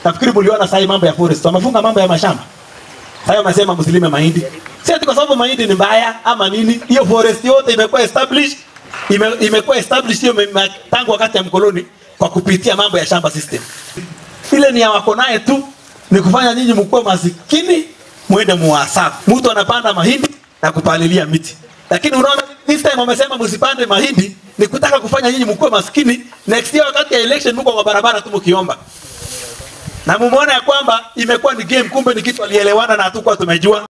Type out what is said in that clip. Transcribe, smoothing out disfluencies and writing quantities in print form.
Nafikiri mliona sasa mambo ya forest. Wamefunga mambo ya mashamba. Sasa wamesema msilime mahindi. Si ati kwa sababu mahindi ni mbaya ama nini. Hiyo forest yote imekuwa established. Imekuwa established hiyo tangu wakati ya mkoloni kwa kupitia mambo ya shamba system. Ile ni ya wako naye tu ni kufanya nyinyi mkue masikini muende muasafu. Mtu anapanda mahindi na kupalilia miti. Lakini unaona this time wamesema msipande mahindi ni kutaka kufanya nyinyi mkue maskini. Next year wakati ya election mko kwa barabara tu mkiomba. Na mumeona ya kwamba imekuwa ni game, kumbe ni kitu alielewana na hatukuwa tumejua.